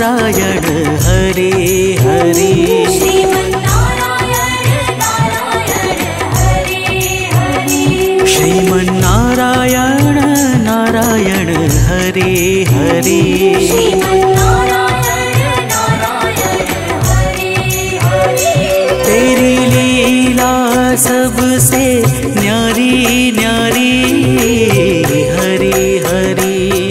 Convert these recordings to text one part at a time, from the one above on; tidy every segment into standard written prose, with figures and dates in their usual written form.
नारायण हरे हरे। श्रीमन्नारायण नारायण हरे हरे। तेरी लीला सबसे न्यारी न्यारी हरे हरे।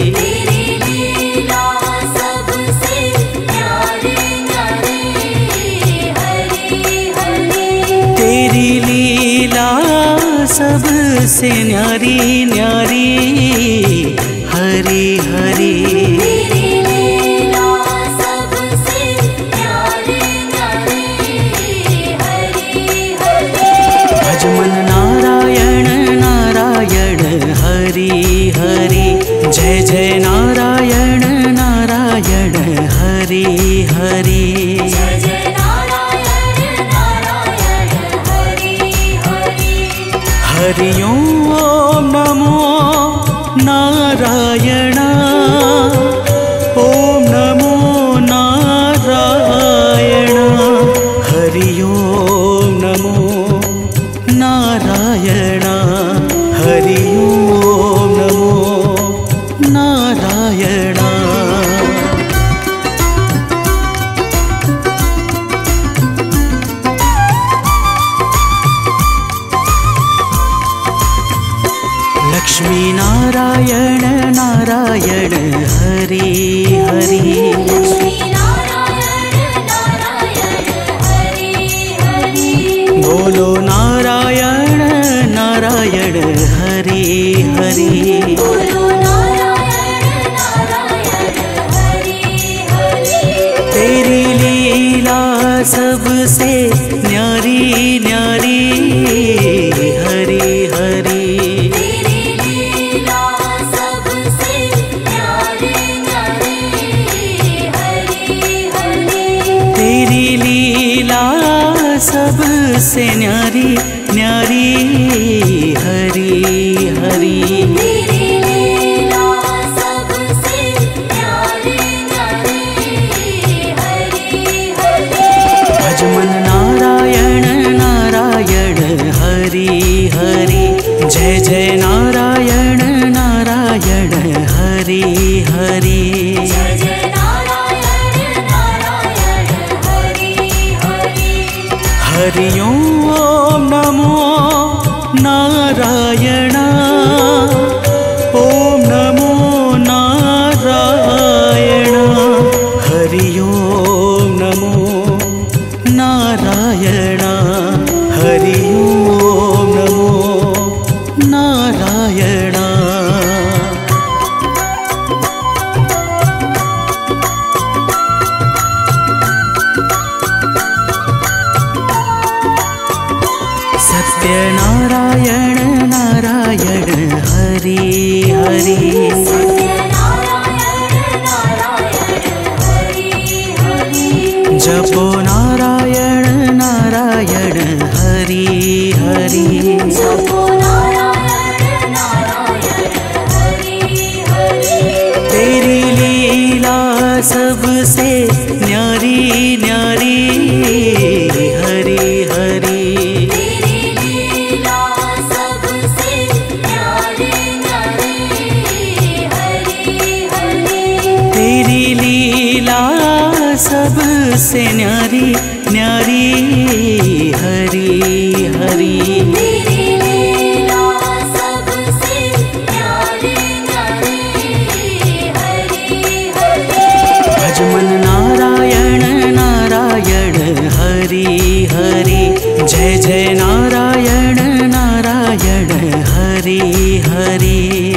तेरी लीला सबसे न्यारी न्यारी हरे हरे। भजमन नारायण नारायण हरि हरि। जय जय नारायण नारायण हरि हरि। हरि ओम नमो नारायण। ओम नमो नारायण। हरि ओम नमो नारायण। हरि ओम नमो नारायण। लक्ष्मी नारायण नारायण हरि हरि। बोलो नारायण नारायण हरि हरि। तेरी लीला सबसे न्यारी न्यारी हरि हरि। तेरी लीला सबसे न्यारी न्यारी हरि हरि। भजमन नारायण नारायण हरि हरि। जय जय नारायण नारायण हरि हरि। हरि ओम नमो नारायण। ओम नमो नारायण। हरि ओम नमो नारायण। हरि ओम नमो नारायण। सत्यनारायण नारायण हरि हरि। जपो नारायण नारायण हरि हरि। तेरी लीला सबसे न्यारी न्यारी हरि हरि। तेरी लीला सबसे न्यारी न्यारी हरि हरि। भजमन नारायण नारायण हरि हरि। जय जय नारायण नारायण हरि हरि।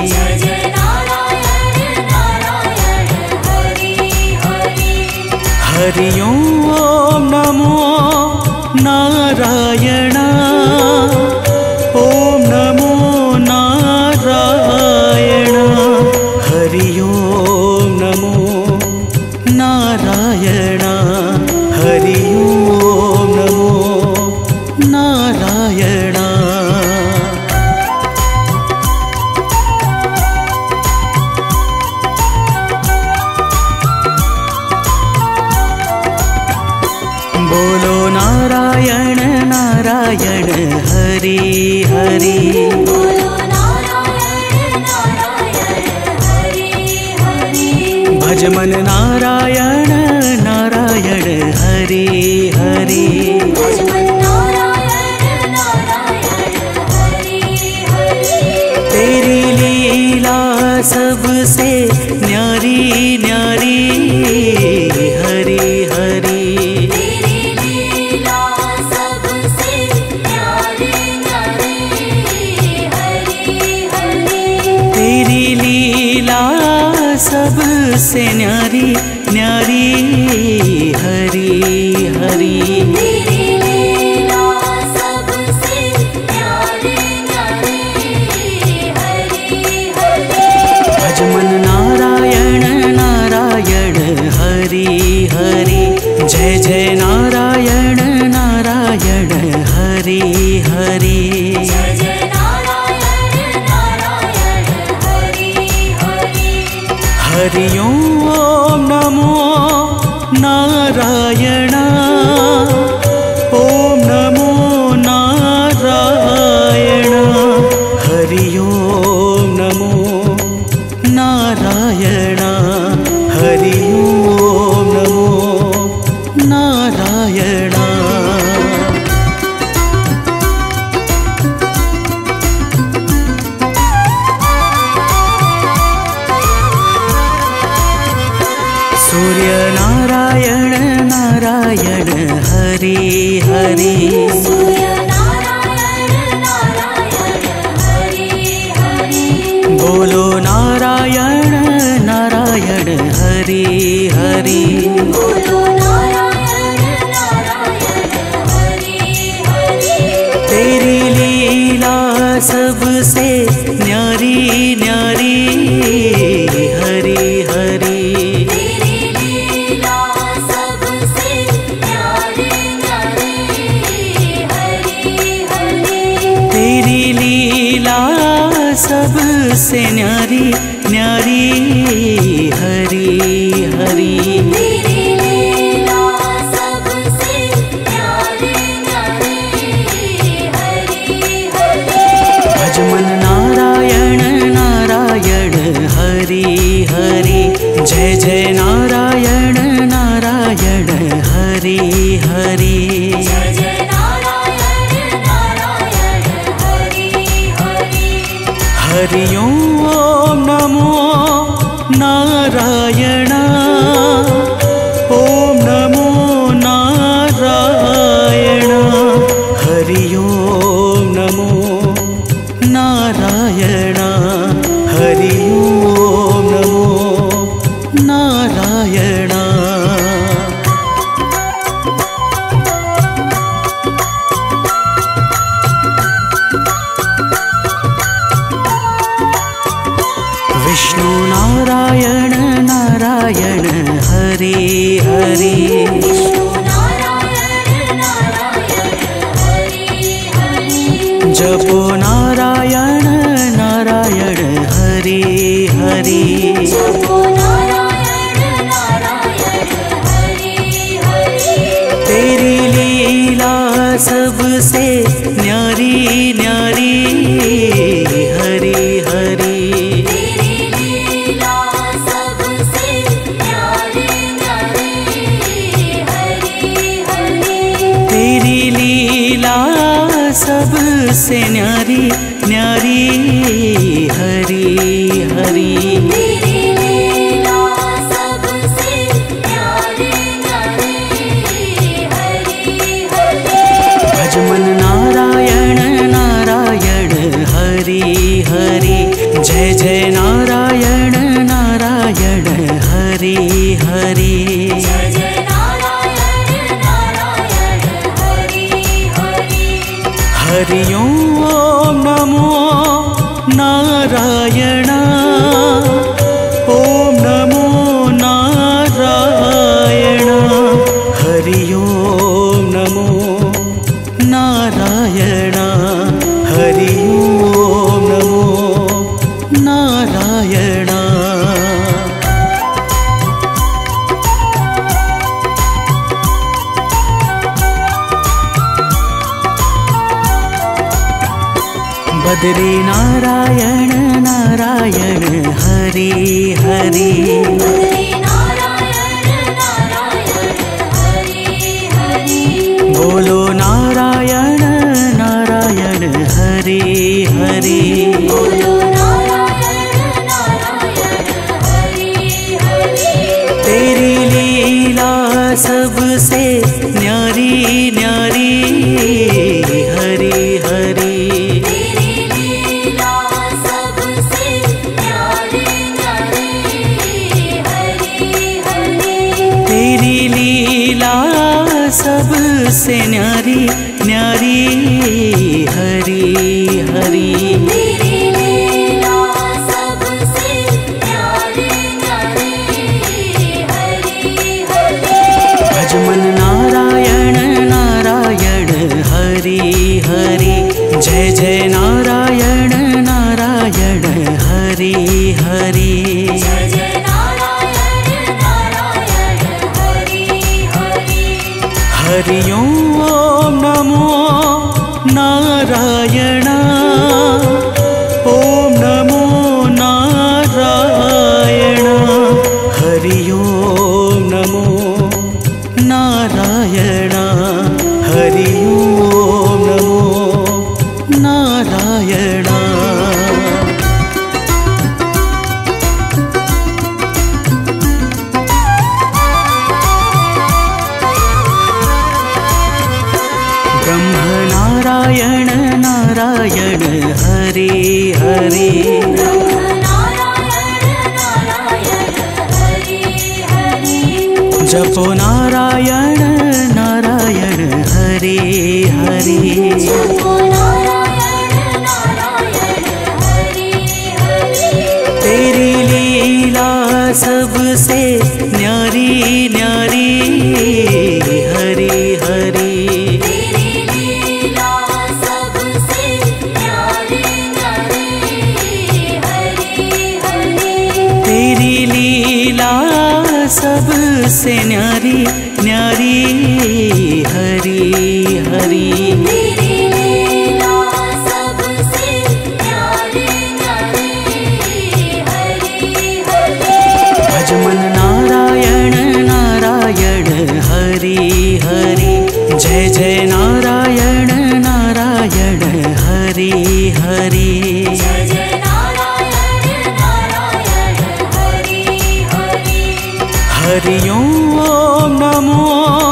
हरि ओम नमो नारायण। ओम नमो नारायण। हरि ओम नमो नारायण। हरि ओम नमो नारायण। नारायण हरि हरि। बोलो नारायण नारायण हरि हरि। भज मन नारायण नारायण हरि हरि। भज मन नारायण नारायण हरि हरि। तेरी लीला सबसे न्यारी न्यारी हरि हरि। तेरी लीला सबसे न्यारी न्यारी हरि हरि। तेरी लीला सबसे न्यारी न्यारी हरि हरि। तेरी लीला सबसे न्यारी न्यारी हरि हरि। भज मन नारायण नारायण हरि हरि। जय जय नारायण नारायण हरि हरि। जय जय नारायण नारायण हरि हरि। हरि ओम नमो नारायण। ओम नमो नारायण। हरि ओम नमो नारायण। हरि ओम नमो नारायण। सूर्य नारायण नारायण हरि हरि। सूर्य नारायण नारायण हरि हरि। बोलो नारायण नारायण हरि हरि। बोलो नारायण नारायण हरि हरि। तेरी लीला सबसे न्यारी न्यारी हरि हरि। तेरी लीला सबसे न्यारी न्यारी हरि हरि। तेरी लीला सबसे न्यारी न्यारी हरि हरि। तेरी लीला सबसे न्यारी न्यारी हरि हरि। भज मन नारायण नारायण हरि हरि। जय जय नारायण नारायण हरि हरि। जय जय नारायण नारायण हरि हरि। हरि ओम नमो नारायण। ओम नमो नारायण। हरि ओम नमो नारायण। हरि ओम नमो नारायण। विष्णु नारायण नारायण हरि हरि। विष्णु नारायण नारायण हरि हरि। जपो नारायण नारायण हरि हरि। जपो नारायण नारायण हरि हरि। तेरी लीला सबसे न्यारी न्यारी हरि हरि। तेरी लीला सबसे न्यारी न्यारी हरि हरि। तेरी लीला सबसे न्यारी न्यारी हरि हरि। तेरी लीला सबसे न्यारी न्यारी हरि हरि। भज मन नारायण नारायण हरि हरि। जय जय नारायण नारायण हरि हरि। जय जय नारायण नारायण हरि हरि। हरि ओम नमो नारायण। ओम नमो नारायण। हरि ओम नमो नारायण। हरि ओम नमो नारायण। बदरी नारायण नारायण हरि हरि हरि नारायण नारायण हरि हरि बोलो नारायण नारायण हरि हरि बोलो नारायण नारायण हरि हरि तेरी लीला सबसे न्यारी न्यारी हरि हरि तेरी लीला सबसे न्यारी न्यारी हरि हरि तेरी लीला सबसे न्यारी न्यारी हरि हरि तेरी लीला सबसे न्यारी न्यारी हरि हरि भजमन नारायण नारायण हरि हरि जय जय नारायण नारायण हरि हरि जय जय नारायण नारायण हरि हरि हरि ओम नमो नारायण ओम नमो नारायण हरि ओम नमो नारायण हरि ओम नमो नारायण ब्रह्म नारायण नारायण हरि हरि नारायण नारायण हरि हरि जपो नारायण नारायण हरि हरि जपो नारायण नारायण हरि हरि तेरी लीला सबसे न्यारी न्यारी हरि हरि तेरी लीला सबसे न्यारी न्यारी हरि हरि तेरी लीला सबसे न्यारी न्यारी हरि हरि तेरी लीला सबसे न्यारी न्यारी हरि हरि भजमन नारायण नारायण हरि हरि जय जय नारायण नारायण हरि हरि जय जय नारायण नारायण हरि हरि हरि ओम नमो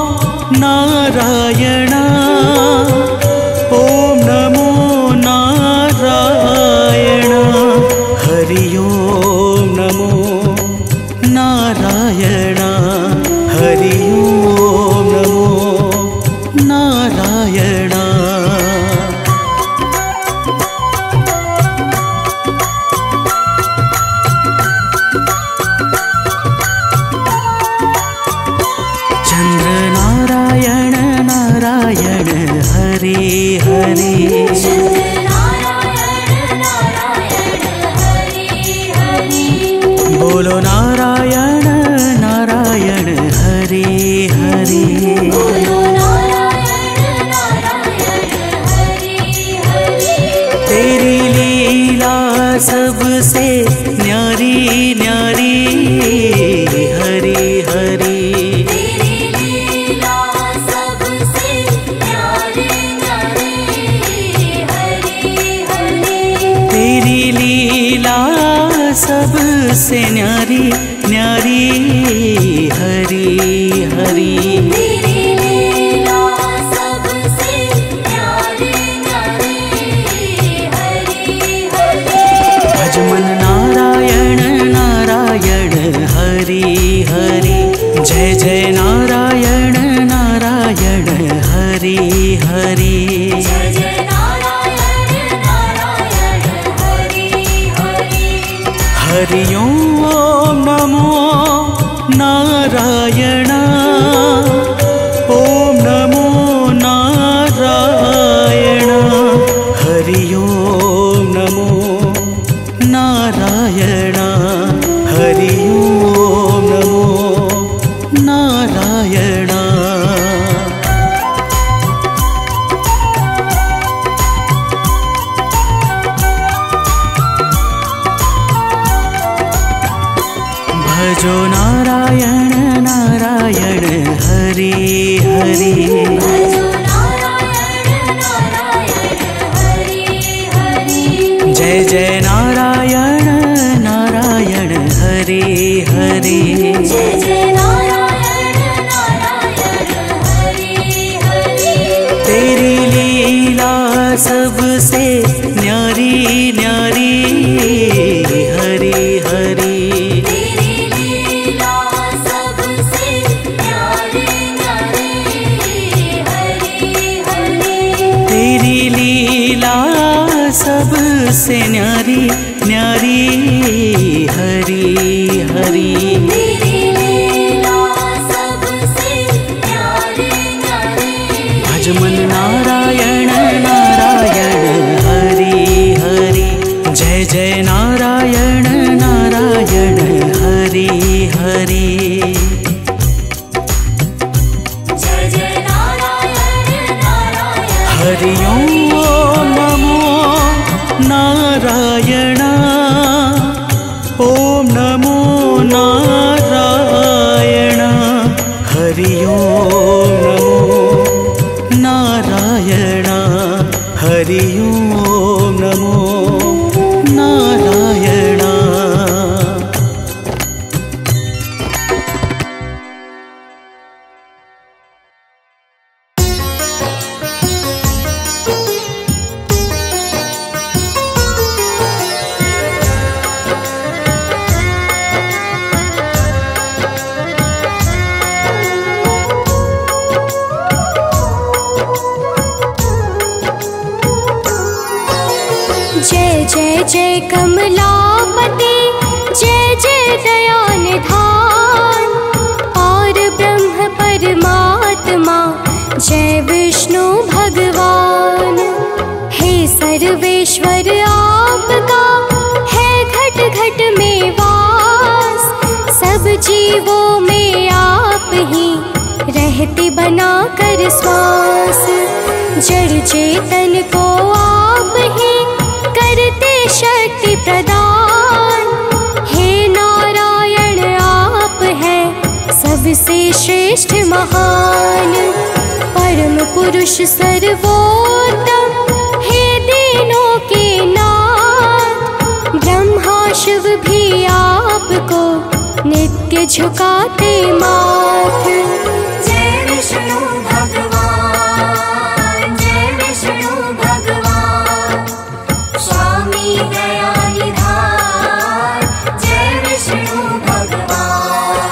नारायण ओम नमो नारायण हरि ओम नमो नारायण हरि ओम नमो नारायण चंद्र नारायण नारायण हरि हरि नारायण नारायण हरि हरि बोलो नारायण नारायण हरि हरि बोलो नारायण नारायण हरि हरि तेरी लीला सबसे न्यारी न्यारी हरि हरि तेरी लीला सबसे न्यारी न्यारी हरि हरि तेरी लीला सबसे न्यारी न्यारी हरि हरि तेरी लीला सबसे न्यारी न्यारी हरि हरि भजमन नारायण नारायण हरि हरि जय जय नारायण नारायण हरि हरि जय जय नारायण नारायण हरि हरि हरि ओम नमो नारायण ओम नमो नारायण हरि ओम नमो नारायण हरि ओम नमो नारायण न्यारी न्यारी हरि हरि। तेरी लीला सबसे न्यारी न्यारी। भज मन नारायण नारायण हरि हरि। जय जय नारायण नारायण हरि हरि। जय जय नारायण नारायण। हरि ओम नमो नारायण। ओम नमो नारायण। हरि ओम नमो नारायण। हरि ओम नमो नारायण। जय जय जय कमलापति जय जय दया निधान। और ब्रह्म परमात्मा जय विष्णु भगवान। हे सर्वेश्वर आपका है घट घट में वास। सब जीवों में आप ही रहते बना कर श्वास। जड़ चेतन को आप ही करते शक्ति प्रदान। हे नारायण आप हैं सबसे श्रेष्ठ महान। परम पुरुष सर्वोत्तम हे दीनों के नाथ। ब्रह्मा शिव भी आपको नित्य झुकाते माथ। जय विष्णु भगवान जय विष्णु भगवान। स्वामी दया निधान जय विष्णु भगवान।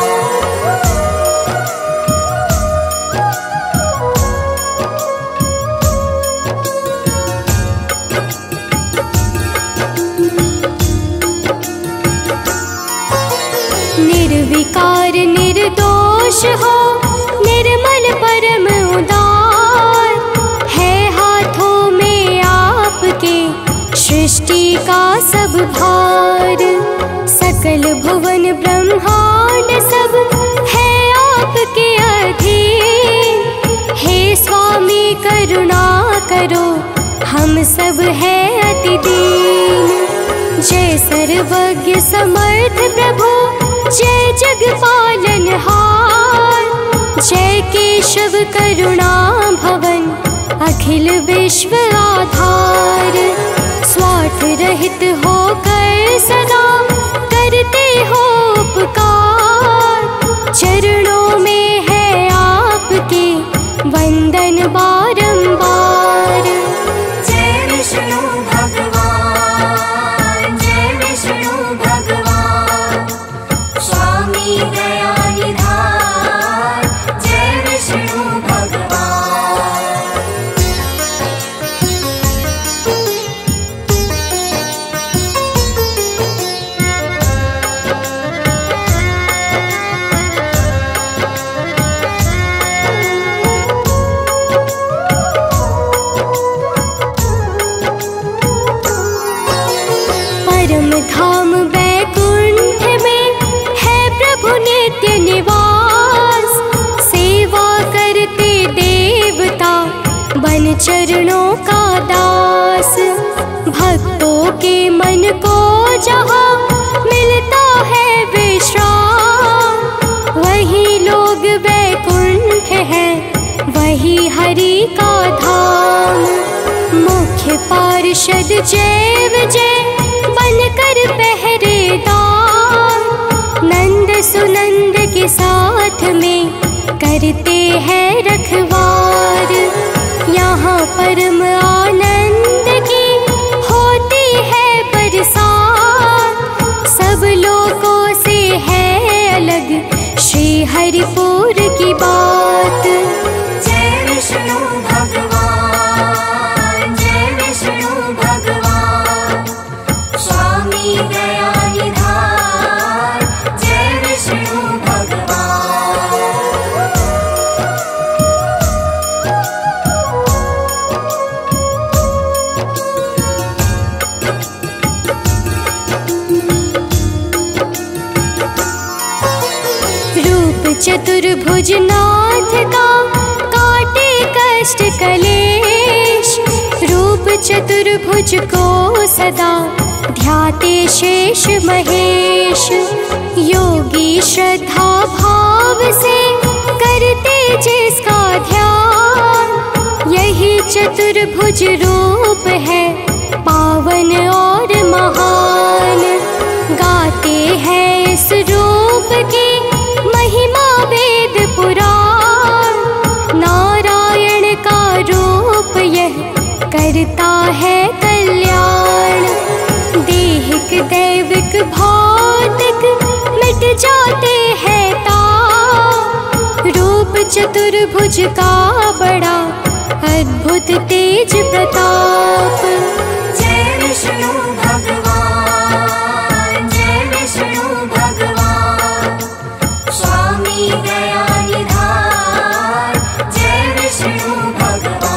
निर्विकार निर्दोष हो निर्मल परम उदार। है हाथों में आपके सृष्टि का सब भार। सकल भुवन ब्रह्मांड सब है आपके अधीन। हे स्वामी करुणा करो हम सब है अति दीन। जय सर्वज्ञ समर्थ प्रभु जय जगपालनहार। जय केशव करुणा भवन अखिल विश्व आधार। स्वार्थ रहित होकर सदा करते हो उपकार। चरणों में है आपके वंदन बारंबार। जय विष्णु भगवान जय विष्णु भगवान। स्वामी दया निधान जय विष्णु भगवान। परम धाम वैकुंठ में है प्रभु नित्य निवास। सेवा करते देवता बन चरणों का दास। भक्तों के मन को जहाँ मिलता है विश्राम। वही लोग वैकुंठ है वही हरि का धाम। मुख्य पार्षद जय विजय बनकर पहरेदार। नंद सुनंद के साथ में करते हैं रखवार। यहाँ परम आनंद की होती है बरसात। सब लोगों से है अलग श्री हरिपुर की बात। जय विष्णु भगवान जय विष्णु भगवान। चतुर्भुज नाथ का काटे कष्ट कलेश। रूप चतुर्भुज को सदा ध्याते शेष महेश। योगी श्रद्धा भाव से करते जिसका ध्यान, यही चतुर्भुज रूप है पावन और महान। गाते हैं इस रूप की महिमा वेद पुराण। नारायण का रूप यह करता है कल्याण। देहिक दैविक भौतिक मिट जाते हैं ताप। रूप चतुर्भुज का बड़ा अद्भुत तेज प्रताप। जय विष्णु भगवान, जय विष्णु भगवान, स्वामी दया निधान। जय विष्णु भगवान।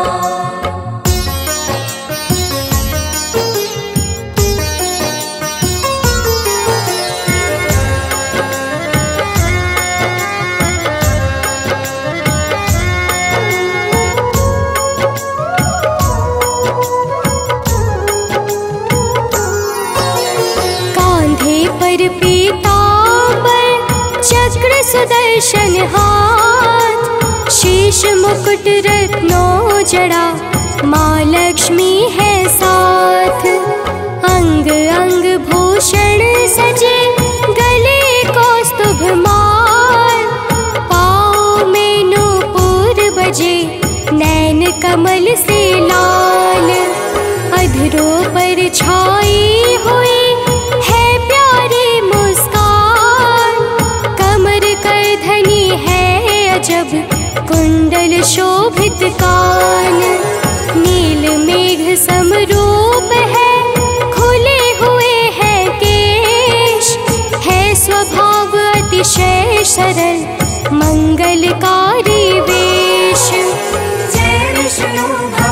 पीतांबर चक्र सुदर्शन हाथ। शीश मुकुट रत्नों जड़ा माँ लक्ष्मी है साथ। अंग अंग भूषण सजे गले कौस्तुभ माल। पाँव में नूपुर बजे नैन कमल से लाल। अधरों पर छाई हुई है प्यारी मुस्कान। कमर कर धनी है अजब कुंडल शोभित कान। नील मेघ समरूप है खुले हुए हैं केश। है स्वभाव अतिशय सरल मंगलकारी वेश। जय विष्णु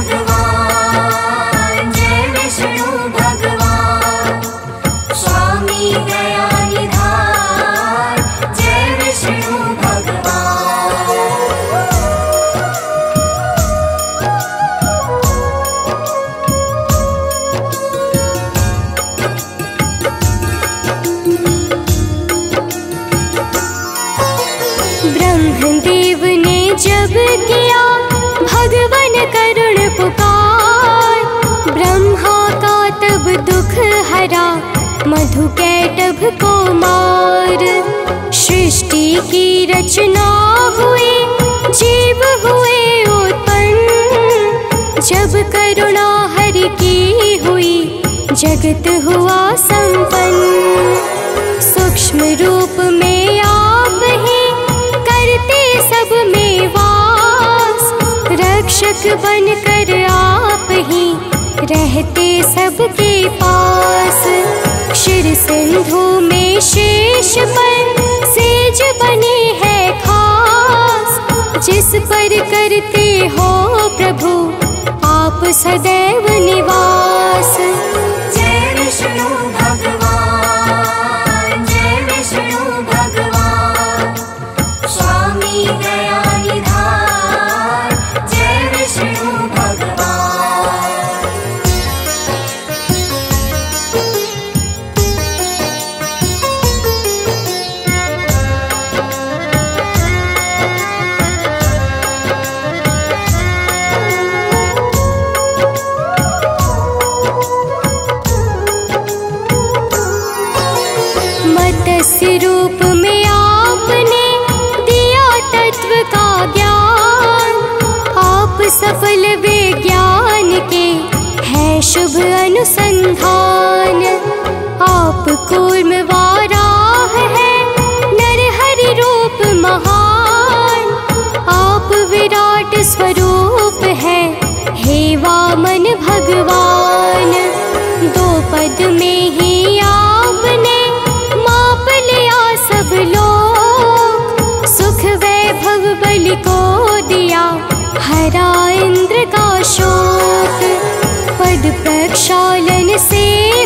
भगवान, जय विष्णु भगवान, स्वामी दया निधान। जय विष्णु भगवान। ब्रह्मदेव ने जब किया भगवन करुण पुकार। ब्रह्मा का तब दुख हरा मधुकैटभ को मार। सृष्टि की रचना हुई जीव हुए उत्पन्न। जब करुणा हरि की हुई जगत हुआ संपन्न। सूक्ष्म रूप में आप ही करते सब में वास। रक्षक बनकर आप ही रहते सबके पास। क्षीर सिंधु में शेष पर सेज बने है खास। जिस पर करते हो प्रभु आप सदैव निवास। जय विष्णु भगवान, जय विष्णु भगवान, स्वामी दया निधान। जय विष्णु भगवान। मत्स्य रूप में आपने दिया तत्व का ज्ञान। आप सफल विज्ञान के हैं शुभ अनुसंधान। आप कूर्म वाराह है नरहरि रूप महान। आप विराट स्वरूप है हे वामन भगवान। दो पद में ही आपने माप लिया सब लोग। सुख वैभव बलि को दिया हरा इंद्र का शोक। पद प्रक्षालन से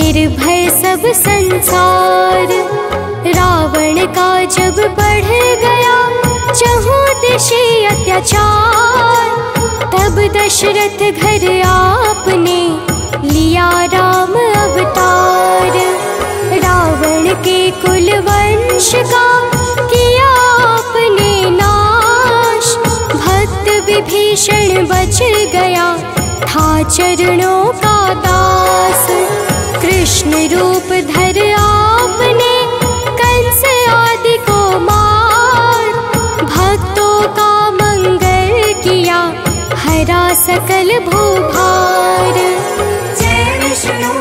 निर्भय सब संसार। रावण का जब बढ़ गया चहुँ दिशे अत्याचार, तब दशरथ घर आपने लिया राम अवतार। रावण के कुल वंश का किया आपने नाश, भक्त विभीषण बच गया था चरणों का दास। कृष्ण रूप धर आपने कंस आदि को मार, भक्तों का मंगल किया हरा सकल भूभार। जय विष्णु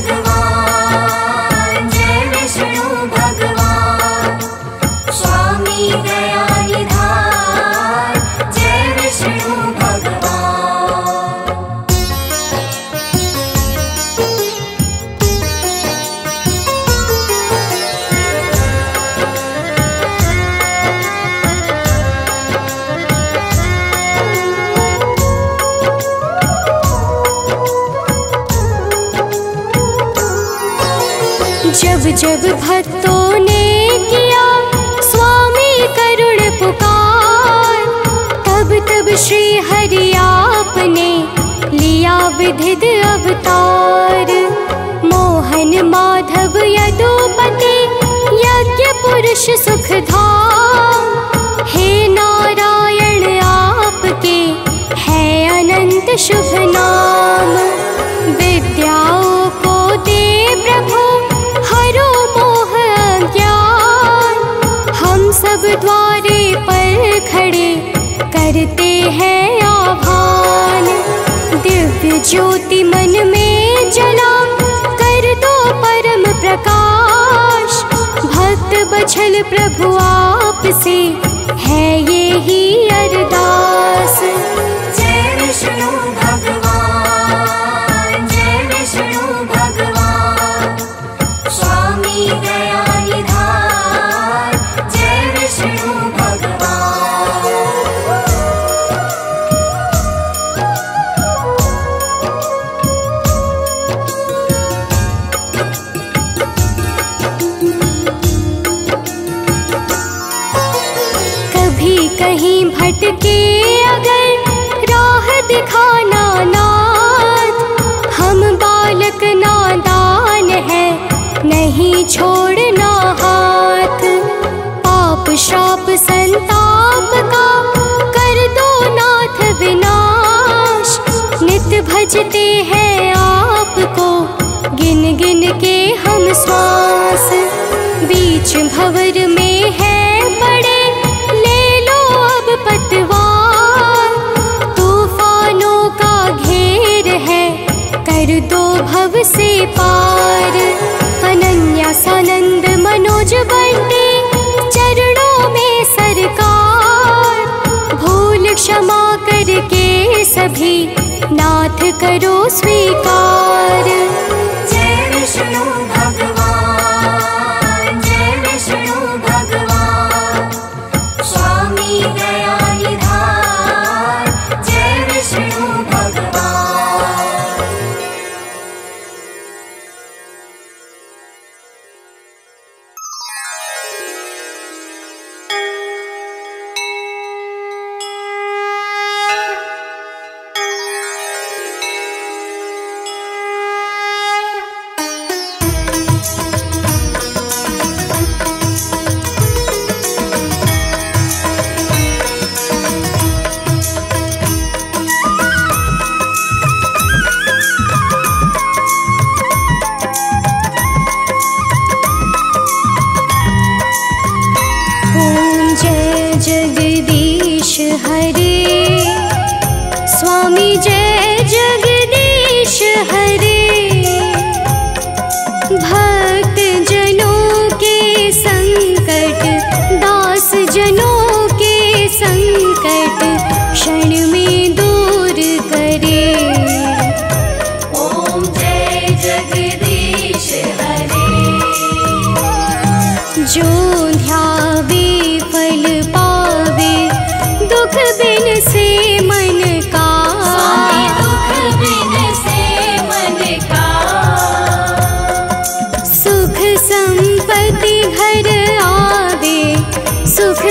भगवान, जय विष्णु भगवान, स्वामी दया निधान, जय विष्णु भगवान। जब जब भक्तों ने किया स्वामी करुण पुकार, तब तब श्री हरि आपने लिया विधिद अवतार। मोहन माधव यदुपति यज्ञ पुरुष सुखधाम, हे नारायण आपके है अनंत शुभ नाम। विद्याओं को दे प्रभु हरो मोह अज्ञान, हम सब द्वारे पर खड़े करते हैं आह्वान। दिव्य ज्योति मन में जला कर दो परम प्रकाश, भक्त बछल प्रभु आपसे है ये ही अरदास। जय विष्णु भगवान, जय विष्णु भगवान, स्वामी दया निधान, जय विष्णु भगवान। कभी कहीं भटके अगर राह दिखाना नाथ, हम बालक नादान है नहीं छोड़ना हाथ। पाप श्राप संताप का कर दो नाथ विनाश, नित भजते हैं आपको गिन गिन के हम श्वास। बीच भंवर में है पड़े ले लो अब पतवार, तूफानों का घेर है कर दो भव से पार। अनन्या सानंद मनोज बंटे चरणों में सरकार, भूल क्षमा करके सभी नाथ करो स्वीकार। जय विष्णु भगवान, जय विष्णु भगवान, स्वामी दया निधान, जय विष्णु भगवान।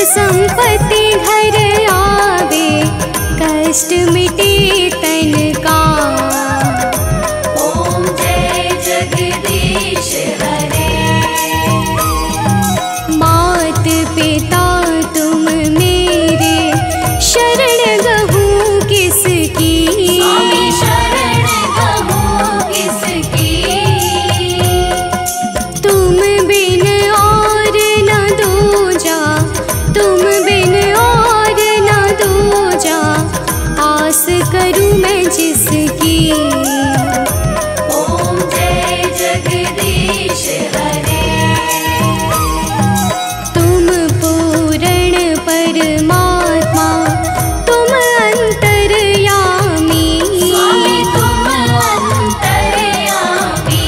संपत्ति घर आवे, कष्ट मिटे तन का। ओम जय जगदीश हरे। मात पिता तुम मेरे, शरण गहूँ किसकी। स्वामी शरण गहूँ किसकी। तुम बिन और न दूजा, तुम बिन और न दूजा, आस करूँ मैं जिसकी। ओम जय जगदीश हरे। तुम पूर्ण परमात्मा, तुम अंतर्यामी। स्वामी तुम अंतर्यामी।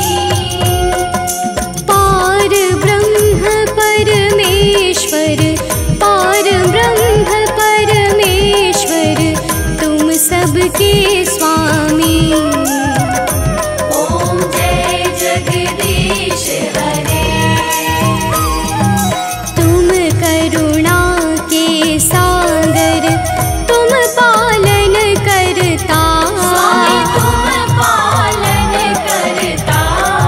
पार ब्रह्म परमेश्वर, पार ब्रह्म परमेश्वर, तुम सबके स्वामी। ओम जय जगदीश हरे। तुम करुणा के सागर, तुम पालन करता। स्वामी तुम पालन करता।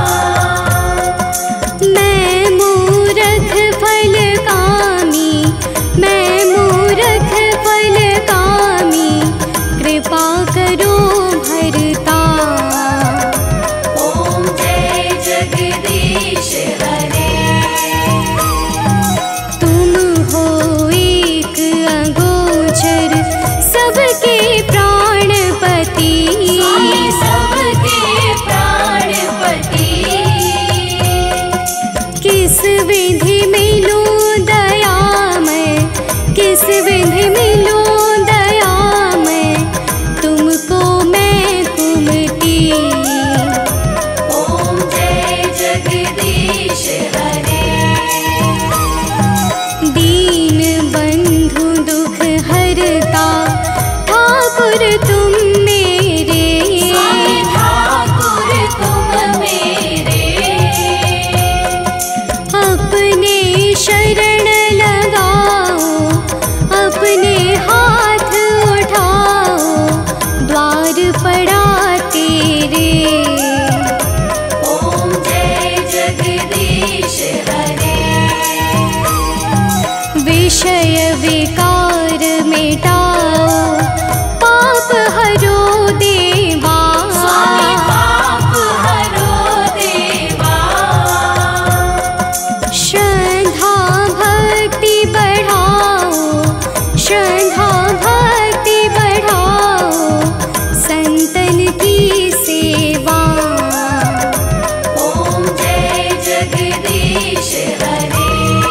मैं मूरख फल कामी, मैं मूरख फल कामी, कृपा करो भरता। ओम जय जगदीश हरे। तुम हो एक अगोचर, सबके प्राणपति। स्वामी सबके प्राणपति। किस विधि मिलूं दया मैं, किस विधि मिलूं दया मैं, तुमको मैं कुमती। ओम जय जगदीश हरे। दीन बंधु दुख हरता, ठाकुर तुम मेरे। स्वामी ठाकुर तुम मेरे। अपने शरण लगाओ, अपने हाथ उठाओ, द्वार पड़ा तेरे। ओम जय जगदीश हरे। विषय विकार मिटाओ, पाप हरो देवा। स्वामी पाप हरो देवा। श्रद्धा भक्ति बढ़ाओ, श्रद्धा भक्ति बढ़ाओ, संतन की सेवा। ओम जय जगदीश हरे।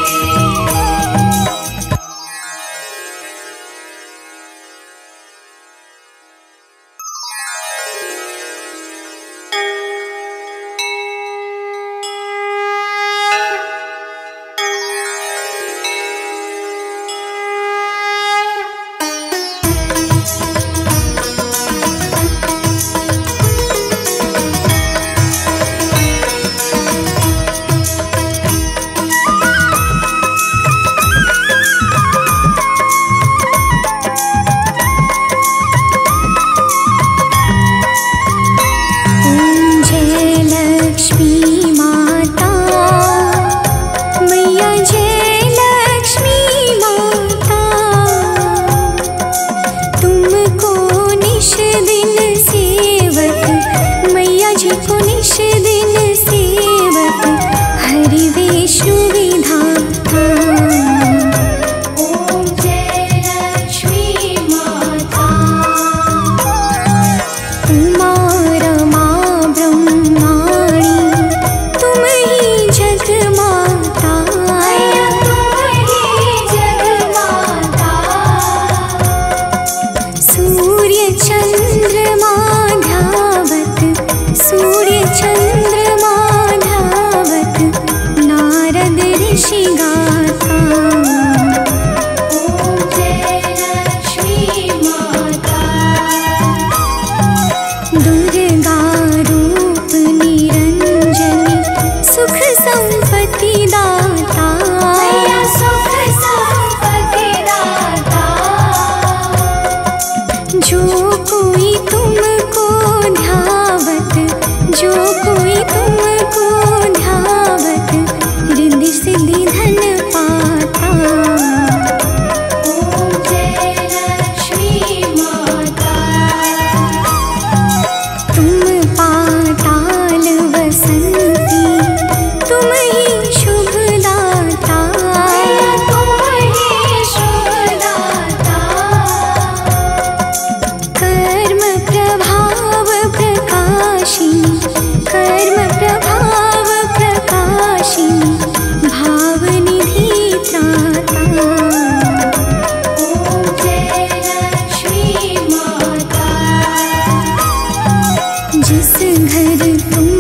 ओम जय लक्ष्मी माता, मैया जय लक्ष्मी माता। तुमको निश दिन सेवक, मैया जी को निश दिन सेवक, हरि विष्णु विधाता। ओम जय लक्ष्मी माता। उमा रमा ब्रह्माणी, तुम ही जग माता। तुम ही जग माता। सूर्य चंद्रमा ध्यावत, सूर्य चंद्रमा घर तुम